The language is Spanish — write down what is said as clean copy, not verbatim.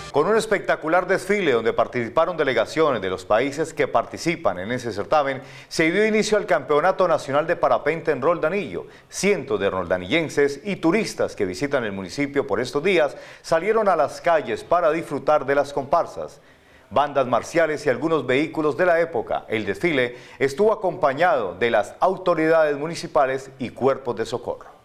Con un espectacular desfile donde participaron delegaciones de los países que participan en ese certamen, se dio inicio al Campeonato Nacional de Parapente en Roldanillo. Cientos de roldanillenses y turistas que visitan el municipio por estos días salieron a las calles para disfrutar de las comparsas, bandas marciales y algunos vehículos de la época. El desfile estuvo acompañado de las autoridades municipales y cuerpos de socorro.